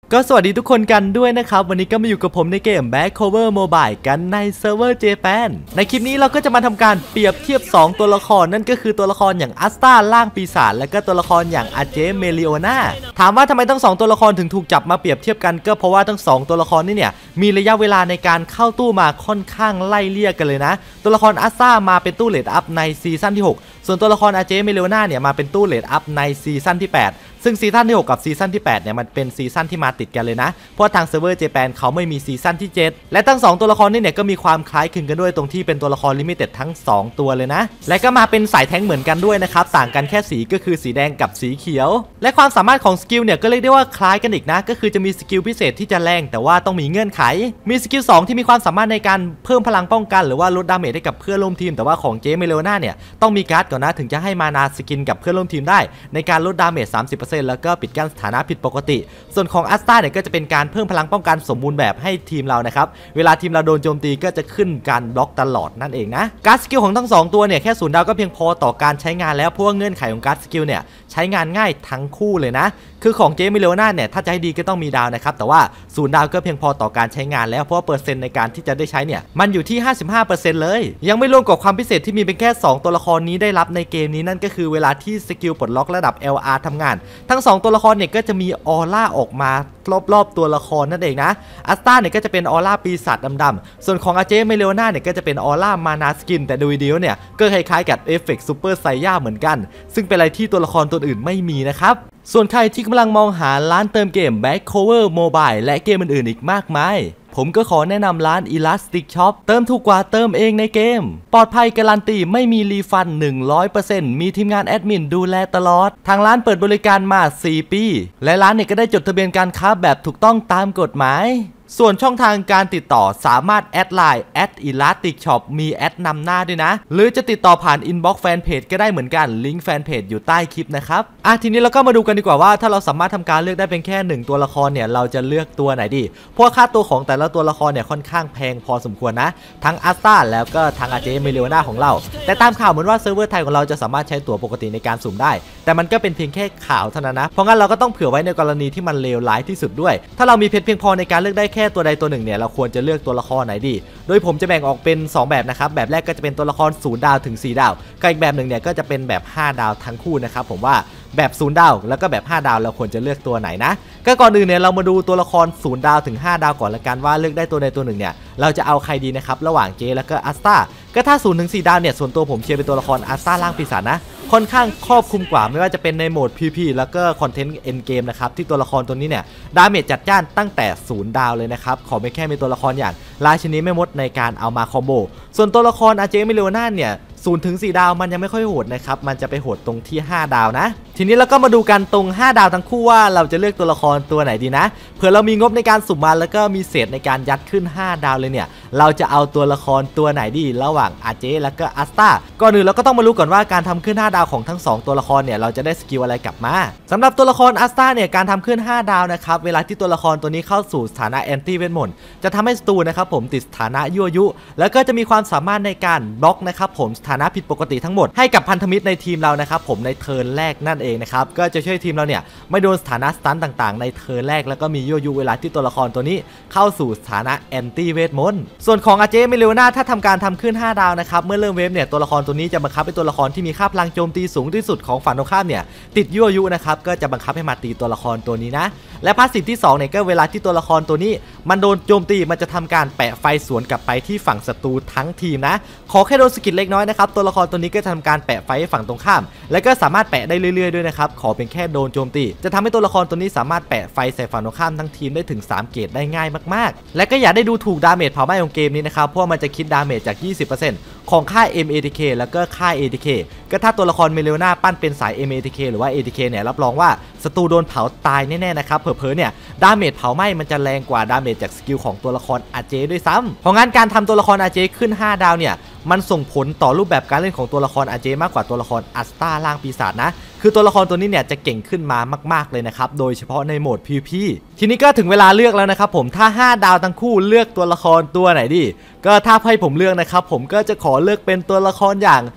ก็สวัสดีทุกคนกันด้วยนะครับวันนี้ก็มาอยู่กับผมในเกม Back Cover Mobile กันในเซิร์ฟเวอร์ Japan ในคลิปนี้เราก็จะมาทำการเปรียบเทียบ2ตัวละครนั่นก็คือตัวละครอย่างอัสตาล่างปีศาจและก็ตัวละครอย่างอาเจเมลิโอนาถามว่าทำไมทั้ง2ตัวละครถึงถูกจับมาเปรียบเทียบกันก็เพราะว่าทั้ง2ตัวละครนี่เนี่ยมีระยะเวลาในการเข้าตู้มาค่อนข้างไล่เลี่ยกันเลยนะตัวละครอัสตามาเป็นตู้เลดอัพในซีซั่นที่6ส่วนตัวละครอาเจเมลิโอนาเนี่ยมาเป็นตู้เลดอัพในซีซั่นที่8ซึ่งซีซั่นที่6กับซีซั่นที่8เนี่ยมันเป็นซีซั่นที่มาติดกันเลยนะเพราะทางเซิร์ฟเวอร์เจแปนเขาไม่มีซีซั่นที่7และทั้ง2ตัวละครนี่เนี่ยก็มีความคล้ายคลึงกันด้วยตรงที่เป็นตัวละครลิมิเต็ดทั้ง2ตัวเลยนะและก็มาเป็นสายแท้งเหมือนกันด้วยนะครับต่างกันแค่สีก็คือสีแดงกับสีเขียวและความสามารถของสกิลเนี่ยก็เรียกได้ว่าคล้ายกันอีกนะก็คือจะมีสกิลพิเศษที่จะแรงแต่ว่าต้องมีเงื่อนไขมีสกิล2ที่มีความสามารถในการเพิ่มพลังป้องกันหรือว่าลดดาเมจให้กับเพื่อนร่วมทีมแต่ว่าของเจเมเลโอนาเนี่ยต้องมีการ์ดก่อนนะถึงจะให้มานาสกินกับเพื่อนร่วมทีมได้ในการลดดาเมจ 30% แล้วก็ปิดกั้นสถานะผิดปกติส่วนของอัสตาเนี่ยก็จะเป็นการเพิ่มพลังป้องกันสมบูรณ์แบบให้ทีมเรานะครับเวลาทีมเราโดนโจมตีก็จะขึ้นการบล็อกตลอดนั่นเองนะการ์ดสกิลของทั้ง2ตัวเนี่ยแค่0 ดาวก็เพียงพอต่อการใช้งานแล้วเพราะว่าเงื่อนไขของการ์ดสกิลเนี่ยใช้งานง่ายทั้งคู่เลยนะคือของเจมิเลโอนาเนี่ยถ้าจะให้ดีก็ต้องมีดาวนะครับแต่ว่า0 ดาวก็เพียงพอต่อการใช้งานแล้วเพราะว่าเปอร์เซ็นต์ในการที่จะได้ใช้เนี่ยมันอยู่ที่ 55% เลยยังไม่รวมกับความพิเศษที่มีเป็นแค่2ตัวละครนี้ได้รับในเกมนี้นั่นก็คือเวลาที่สกิลปลดล็อกระดับ LR ทำงานทั้ง2ตัวละครเนี่ยก็จะมีออร่าออกมารอบๆตัวละครนั่นเองนะอัสตาเนี่ยก็จะเป็นออร่าปีศาจดำๆส่วนของอาเจเมเลโอนาเนี่ยก็จะเป็นออร่ามานาสกินแต่ดูวิดีโอเนี่ยก็คล้ายๆกับเอฟเฟกต์ซูเปอร์ไซย่าเหมือนกันซึ่งเป็นอะไรที่ตัวละครตัวอื่นไม่มีนะครับส่วนใครที่กำลังมองหาร้านเติมเกม Back Cover Mobile และเกมอื่นๆอีกมากมายผมก็ขอแนะนำร้าน Elastic Shop เติมถูกกว่าเติมเองในเกมปลอดภัยการันตีไม่มีรีฟัน 100% มีทีมงานแอดมินดูแลตลอดทางร้านเปิดบริการมา 4 ปีและร้านเนี่ยก็ได้จดทะเบียนการค้าแบบถูกต้องตามกฎหมายส่วนช่องทางการติดต่อสามารถแอดไลน์@elasticshop มีแอดนำหน้าด้วยนะหรือจะติดต่อผ่านอินบ็อกซ์แฟนเพจก็ได้เหมือนกันลิงก์แฟนเพจอยู่ใต้คลิปนะครับทีนี้เราก็มาดูกันดีกว่าว่าถ้าเราสามารถทำการเลือกได้เป็นแค่1ตัวละครเนี่ยเราจะเลือกตัวไหนดีเพราะค่าตัวของแต่ละตัวละครเนี่ยค่อนข้างแพงพอสมควรนะทั้งอัสตาแล้วก็ทั้งอาเจเมเลโอนาของเราแต่ตามข่าวเหมือนว่าเซิร์ฟเวอร์ไทยของเราจะสามารถใช้ตั๋วปกติในการสุ่มได้แต่มันก็เป็นเพียงแค่ข่าวเท่านั้นนะเพราะงั้นเราก็ต้องเผื่อไว้ในกรณีที่มันเลวร้ายที่สุดด้วยถ้าเรามีเพชรเพียงพอในการเลือกได้แค่ตัวใดตัวหนึ่งเนี่ยเราควรจะเลือกตัวละครไหนดีโดยผมจะแบ่งออกเป็น2แบบนะครับแบบแรกก็จะเป็นตัวละคร0 ดาวถึง4 ดาวกับอีกแบบหนึ่งเนี่ยก็จะเป็นแบบ5 ดาวทั้งคู่นะครับผมว่าแบบ0 ดาวแล้วก็แบบ5 ดาวเราควรจะเลือกตัวไหนนะก็ก่อนอื่นเนี่ยเรามาดูตัวละคร0 ดาวถึง5 ดาวก่อนละกันว่าเลือกได้ตัวใดตัวหนึ่งเนี่ยเราจะเอาใครดีนะครับระหว่างเจแล้วก็อัสตาก็ถ้า0 ถึง 4 ดาวเนี่ยส่วนตัวผมเชียร์เป็นตัวละครอัสตาล่างปีศาจนะค่อนข้างครอบคลุมกว่าไม่ว่าจะเป็นในโหมด PVP แล้วก็คอนเทนต์เอ็นเกมนะครับที่ตัวละครตัวนี้เนี่ยดาเมจจัดจ้านตั้งแต่0 ดาวเลยนะครับขอไม่แค่มีตัวละครอย่างราชินีแม่มดในการเอามาคอมโบส่วนตัวละครอาเจเมเลโอนาเนี่ย0 ถึง 4 ดาวมันยังไม่ค่อยโหดนะครับมันจะไปโหดตรงที่5 ดาวนะทีนี้เราก็มาดูกันตรง5 ดาวทั้งคู่ว่าเราจะเลือกตัวละครตัวไหนดีนะเผื่อเรามีงบในการสุ่มมาแล้วก็มีเศษในการยัดขึ้น5 ดาวเลยเนี่ยเราจะเอาตัวละครตัวไหนดีระหว่างอาเจแล้วก็อัสตาก่อนอื่นเราก็ต้องมารู้ก่อนว่าการทำขึ้น5 ดาวของทั้ง2ตัวละครเนี่ยเราจะได้สกิลอะไรกลับมาสำหรับตัวละครอัสตาเนี่ยการทำขึ้น5 ดาวนะครับเวลาที่ตัวละครตัวนี้เข้าสู่สถานะแอนตี้เวทมนต์จะทำให้ศัตรูนะครับผมติดสถานะยั่วยุแล้วก็จะมีความสามารถในการบล็อกนะครับผมสถานะผิดปกติทั้งหมดให้กับพันธมิตรในทีมเรานะครับผมในเทิร์นแรกนั่นเองนะครับก็จะช่วยทีมเราเนี่ยไม่โดนสถานะสตันต่างๆในเทิร์นแรกแล้วก็มียั่วยุเวลาที่ตัวละครตัวนี้เข้าสู่สถานะแอนตี้เวทมนต์ส่วนของอาเจเมเลโอนาถ้าทำการทำขึ้น5 ดาวนะครับเมื่อเริ่มเวฟเนี่ยตัวละครตัวนี้จะบังคับให้ตัวละครที่มีค่าพลังโจมตีสูงที่สุดของฝั่งตรงข้ามเนี่ยติดยั่วยุนะครับก็จะบังคับให้มาตีตัวละครตัวนี้นะและพาสซีฟที่2เนี่ยก็เวลาที่ตัวละครตัวนี้มันโดนโจมตีมันจะทำการแปะไฟสวนกลับไปที่ฝั่งศัตรูทั้งทีมนะขอแค่โดนสกิลเล็กน้อยนะครับตัวละครตัวนี้ก็จะทำการแปะไฟให้ฝั่งตรงข้ามและก็สามารถแปะได้เรื่อยๆด้วยนะครับขอเป็นแค่โดนโจมตีจะทำให้ตัวละครตัวนี้สามารถแปะไฟใส่ฝั่งตรงข้ามทั้งทีมได้ถึง3 เกรดได้ง่ายมากๆและก็อย่าได้ดูถูกดาเมจเผาไหม้ของเกมนี้นะครับเพราะมันจะคิดดาเมจจาก 20% ของค่า MATK แล้วก็ค่า ATK ก็ถ้าตัวละครเมเลโอนาปั้นเป็นสาย MATK หรือว่า ATK เนี่ยรับรองว่าศัตรูโดนเผาตายแน่ๆนะครับเผลอๆเนี่ยดาเมจเผาไหม้มันจะแรงกว่าดาเมจจากสกิลของตัวละครอาเจด้วยซ้ำเพราะงั้นการทำตัวละครอาเจขึ้น5 ดาวเนี่ยมันส่งผลต่อรูปแบบการเล่นของตัวละครอาเจมากกว่าตัวละครอัสตาล่างปีศาจนะคือตัวละครตัวนี้เนี่ยจะเก่งขึ้นมามากๆเลยนะครับโดยเฉพาะในโหมด PVP ทีนี้ก็ถึงเวลาเลือกแล้วนะครับผมถ้า5 ดาวทั้งคู่เลือกตัวละครตัวไหนดีก็ถ้าให้ผมเลือกนะครับผมก็จะขอเลือกเป็นตัวละครอย่าง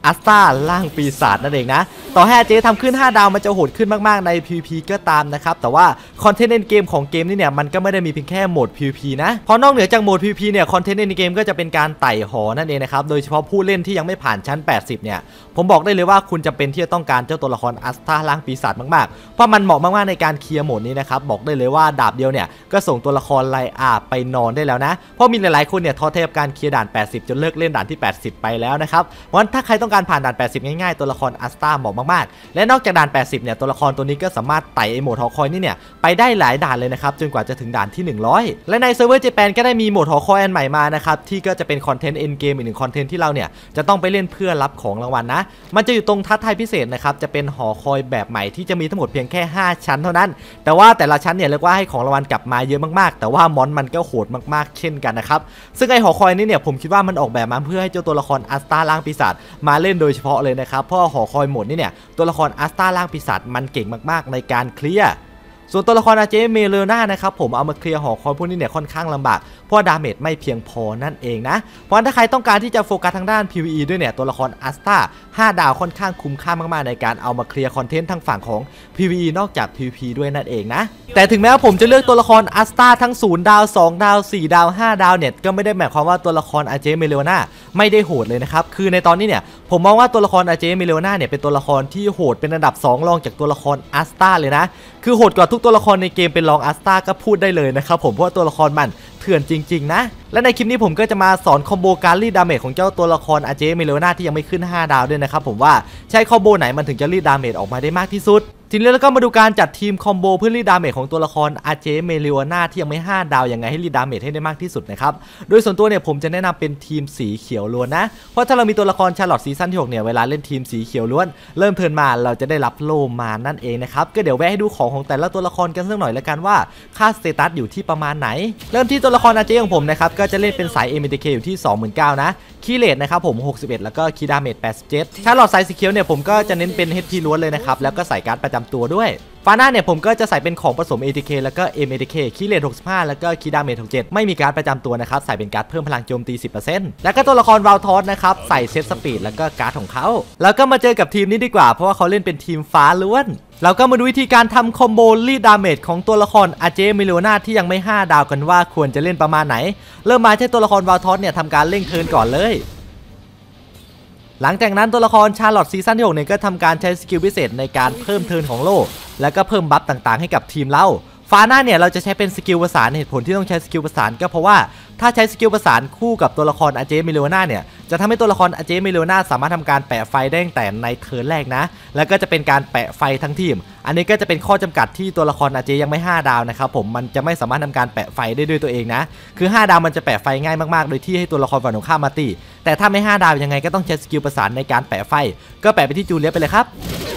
อัสตาล่างปีศาจนั่นเองนะต่อให้อาเจทำขึ้น5ดาวมันจะโหดขึ้นมากๆใน PVP ก็ตามนะครับแต่ว่าคอนเทนต์ในเกมของเกมนี่เนี่ยมันก็ไม่ได้มีเพียงแค่โหมด PVP นะเพราะนอกเหนือจากโหมด PVP เนี่ยคอนเทนต์ในเกมก็จะเป็นการไต่หอนั่นเองนะครับโดยเฉพาะผู้เล่นที่ยังไม่ผ่านชั้น80เนี่ยผมบอกได้เลยว่าคุณจำเป็นที่จะต้องการเจ้าตัวละครอัสตาล่างปีศาจมากๆเพราะมันเหมาะมากๆในการเคลียร์โหมดนี้นะครับบอกได้เลยว่าดาบเดียวเนี่ยก็ส่งตัวละครไลอาไปนอนได้แล้วนะเพราะมีหลายๆคนเนี่ยท้อแท้กับการเคลียร์ด่าน80จนเลิกเล่นด่านที่80ไปแล้วนะครับเพราะฉะนั้นถ้าใครต้องการผ่านด่าน80ง่ายๆตัวละครอัสตาเหมาะมากๆและนอกจากด่าน80เนี่ยตัวละครตัวนี้ก็สามารถไต่ไอโหมดหอคอยนี่เนี่ยไปได้หลายด่านเลยนะครับจนกว่าจะถึงด่านที่100และในเซิร์ฟเวอร์เจแปนก็ได้มีโหมดหอคอยอันใหม่มานะครับที่ก็จะเป็นคอนเทนต์เอ็นเกมอีกหนึ่งคอนเทนต์ที่เราเนี่ยจะต้องไปเล่นเพื่อรับของรางวัลนะมันจะอยู่ตรงท้าทายพิเศษนะครับจะเป็นหอคอยแบบใหม่ที่จะมีทั้งหมดเพียงแค่5ชั้นเท่านั้นแต่ว่าแต่ละชั้นเนี่ยเรียกว่าให้ของรางวัลกลับมาเยอะมากๆแต่ว่ามอนมันก็โหดมากๆเช่นกันนะครับซึ่งไอหอคอยนี้เนี่ยผมคิดว่ามันออกแบบมาเพื่อให้เจ้าตัวละครอัสตาล่างปีศาจมาเล่นโดยเฉพาะเลยนะครับเพราะหอคอยโหมดนี้เนี่ยตัวละครอัสตาล่างปีศาจมันเก่งมากๆในการเคลียร์ส่วนตัวละครอาเจเมเลน่านะครับผมเอามาเคลียร์หอคอยพวกนี้เนี่ยค่อนข้างลำบากเพราะดาเมจไม่เพียงพอนั่นเองนะเพราะถ้าใครต้องการที่จะโฟกัสทางด้าน PVE ด้วยเนี่ยตัวละครอัสตา5ดาวค่อนข้างคุ้มค่ามากๆในการเอามาเคลียร์คอนเทนต์ทางฝั่งของ PVE นอกจาก PVP ด้วยนั่นเองนะแต่ถึงแม้ว่าผมจะเลือกตัวละครอัสตาทั้ง0ดาว2ดาว4ดาว5ดาวเนี่ยก็ไม่ได้หมายความว่าตัวละครอาเจเมเลน่าไม่ได้โหดเลยนะครับคือในตอนนี้เนี่ยผมมองว่าตัวละครอาเจเมเลน่าเนี่ยเป็นตัวละครที่โหดเป็นอันดับ2รองจากตัวละครอัสตาเลยนะคือโหดกว่าทุกตัวละครในเกมเป็นรองอัสตาก็พูดได้เลยนะครับผมเพราะตัวละครมันเถื่อนจริงๆนะและในคลิปนี้ผมก็จะมาสอนคอมโบการรีดดาเมจของเจ้าตัวละครอาเจเมเลน่าที่ยังไม่ขึ้น5ดาวด้วยนะครับผมว่าใช้คอมโบไหนมันถึงจะรีดดาเมจออกมาได้มากที่สุดทีนี้แล้วก็มาดูการจัดทีมคอมโบเพื่อรีดดาเมจของตัวละครอาเจเมเลน่าที่ยังไม่5ดาวยังไงให้รีดดาเมจให้ได้มากที่สุดนะครับโดยส่วนตัวเนี่ยผมจะแนะนำเป็นทีมสีเขียวล้วนนะเพราะถ้าเรามีตัวละครชาร์ลอตซีซั่นที่6เนี่ยเวลาเล่นทีมสีเขียวล้วนเริ่มเทิร์นมาเราจะได้รับโลมานั่นเองนะครับก็เดี๋ยวแวะให้ดูของแต่ละตัวละครกันสักหน่อยแล้วกันว่าค่าสเตตัสอยู่ที่ประมาณไหนเริ่มที่ตัวละครอาเจของผมนะครับก็จะเล่นเป็นสาย MTK อยู่ที่ 29,000 นะคีเลตนะครับผม61แล้วก็คีดาเมจ87ชาร์ลอตสายสีเขียวเนี่ยผมก็จะเน้นเป็น HP ล้วนเลยนะครับแล้วก็ใส่การ์ดประจำตัวด้วยฟาน่าเนี่ยผมก็จะใส่เป็นของผสม ATK แล้วก็ MATK คีเลต65แล้วก็คีดาเมจ67ไม่มีการ์ดประจำตัวนะครับใส่เป็นการ์ดเพิ่มพลังโจมตี 10% แล้วก็ตัวละครวาลทอสนะครับใส่เซตสปีดแล้วก็การ์ดของเขาแล้วก็มาเจอกับทีมนี้ดีกว่าเพราะว่าเขาเล่นเป็นทีมฟ้าล้วนเราก็มาดูวิธีการทำคอมโบรีดดาเมจของตัวละครอาเจเมเลน่าที่ยังไม่5ดาวกันว่าควรจะเล่นประมาณไหนเริ่มมาใช้ตัวละครวาลทอสเนี่ยทำการเร่งเทิร์นก่อนเลยหลังจากนั้นตัวละครชาร์ลอตซีซั่นที่6เนี่ยก็ทำการใช้สกิลพิเศษในการเพิ่มเทิร์นของโล่แล้วก็เพิ่มบัฟต่างๆให้กับทีมเราฟาน่าเนี่ยเราจะใช้เป็นสกิลประสานเหตุผลที่ต้องใช้สกิลประสานก็เพราะว่าถ้าใช้สกิลประสานคู่กับตัวละครอาเจเมเลน่าเนี่ยจะทำให้ตัวละครอาเจเมเลน่าสามารถทำการแปะไฟได้ตั้งแต่ในเทิร์นแรกนะแล้วก็จะเป็นการแปะไฟทั้งทีมอันนี้ก็จะเป็นข้อจำกัดที่ตัวละครอาเจยังไม่5ดาวนะครับผมมันจะไม่สามารถทำการแปะไฟได้ด้วยตัวเองนะคือ5ดาวมันจะแปะไฟง่ายมากๆโดยที่ให้ตัวละครฝั่งตรงข้ามมาตีแต่ถ้าไม่5ดาวยังไงก็ต้องใช้สกิลประสานในการแปะไฟก็แปะไปที่จูเลียสไปเลยครับ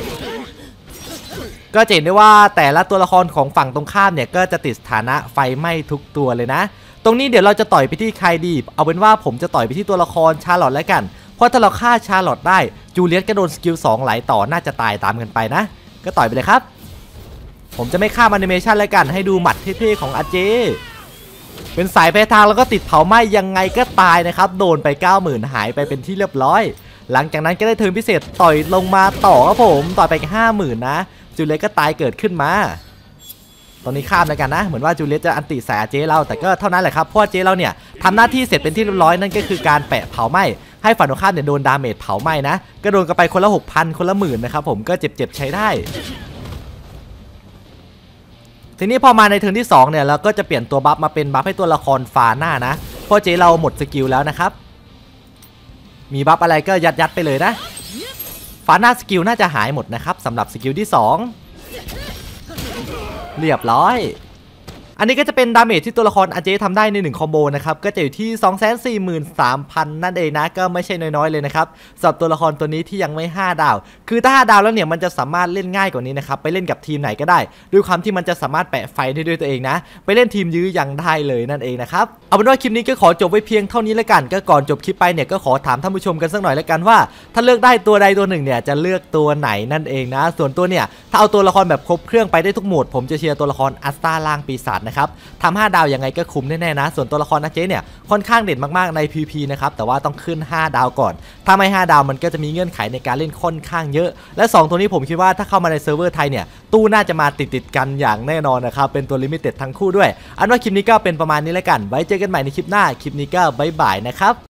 ก็จะเห็นได้ว่าแต่ละตัวละครของฝั่งตรงข้ามเนี่ยก็จะติดสถานะไฟไหม้ทุกตัวเลยนะตรงนี้เดี๋ยวเราจะต่อยไปที่ใครดีเอาเป็นว่าผมจะต่อยไปที่ตัวละครชาร์ลอตแล้วกันเพราะถ้าเราฆ่าชาร์ลอตได้จูเลียสก็โดนสกิล2ไหลต่อน่าจะตายตามกันไปนะก็ต่อยไปเลยครับผมจะไม่ฆ่าแอนิเมชันแล้วกันให้ดูหมัดเท่ๆของอาเจเป็นสายแพ้ทางแล้วก็ติดเผาไหม้ยังไงก็ตายนะครับโดนไป 90,000 หายไปเป็นที่เรียบร้อยหลังจากนั้นก็ได้เทิร์นพิเศษต่อยลงมาต่อครับผมต่อยไป 50,000 นะจูเลียสก็ตายเกิดขึ้นมาตอนนี้ข้ามแล้วกันนะเหมือนว่าจูเลียสจะอันติใส่อาเจเราแต่ก็เท่านั้นแหละครับเพราะอาเจเราเนี่ยทำหน้าที่เสร็จเป็นที่เรียบร้อยนั่นก็คือการแปะเผาไหม้ให้ฝั่งตรงข้ามเนี่ยโดนดาเมจเผาไหม้นะก็โดนกันไปคนละ 6,000 คนละ 10,000 นะครับผมก็เจ็บๆใช้ได้ทีนี้พอมาในเทิร์นที่2เนี่ยเราก็จะเปลี่ยนตัวบัฟมาเป็นบัฟให้ตัวละครฟาน่านะเพราะเจเราหมดสกิลแล้วนะครับมีบัฟอะไรก็ยัดไปเลยนะฟาน่าสกิลน่าจะหายหมดนะครับสำหรับสกิลที่2เรียบร้อยอันนี้ก็จะเป็นดาเมจที่ตัวละครอาเจทำได้ใน1คอมโบนะครับก็จะอยู่ที่ 243,000 นั่นเองนะก็ไม่ใช่น้อยๆเลยนะครับสำหรับตัวละครตัวนี้ที่ยังไม่5ดาวคือถ้า5ดาวแล้วเนี่ยมันจะสามารถเล่นง่ายกว่านี้นะครับไปเล่นกับทีมไหนก็ได้ด้วยความที่มันจะสามารถแปะไฟได้ด้วยตัวเองนะไปเล่นทีมยื้อยังได้เลยนั่นเองนะครับเอาเป็นว่าคลิปนี้ก็ขอจบไว้เพียงเท่านี้แล้วกันก็ก่อนจบคลิปไปเนี่ยก็ขอถามท่านผู้ชมกันสักหน่อยแล้วกันว่าถ้าเลือกได้ตัวใดตัวหนึ่งเนี่ยจะเลือกตัวไหนนั่นเองนะส่วนตัวเนี่ยถ้าเอาตัวละครแบบครบเครื่องไปได้ทุกโหมดผมจะเชียร์ตัวละครอัสตาล่างปีศาจนะครับทำ5ดาวยังไงก็คุ้มแน่ๆนะส่วนตัวละครอาเจเนี่ยค่อนข้างเด่นมากๆใน PVP นะครับแต่ว่าต้องขึ้น5ดาวก่อนถ้าไม่5ดาวมันก็จะมีเงื่อนไขในการเล่นค่อนข้างเยอะและ2ตัวนี้ผมคิดว่าถ้าเข้ามาในเซิร์ฟเวอร์ไทยเนี่ยตู้น่าจะมาติดกันอย่างแน่นอนนะครับเป็นตัวลิมิเต็ดทั้งคู่ด้วยอันว่าคลิปนี้ก็เป็นประมาณนี้แล้วกันไว้เจอกันใหม่ในคลิปหน้าคลิปนี้ก็บ๊ายบายนะครับ